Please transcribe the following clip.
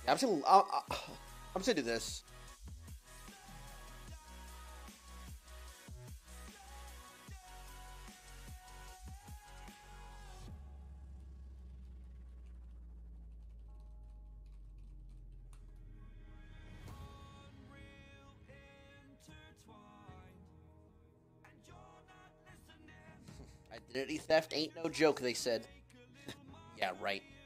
I'm just gonna do this. Identity theft ain't no joke, they said. Yeah, right.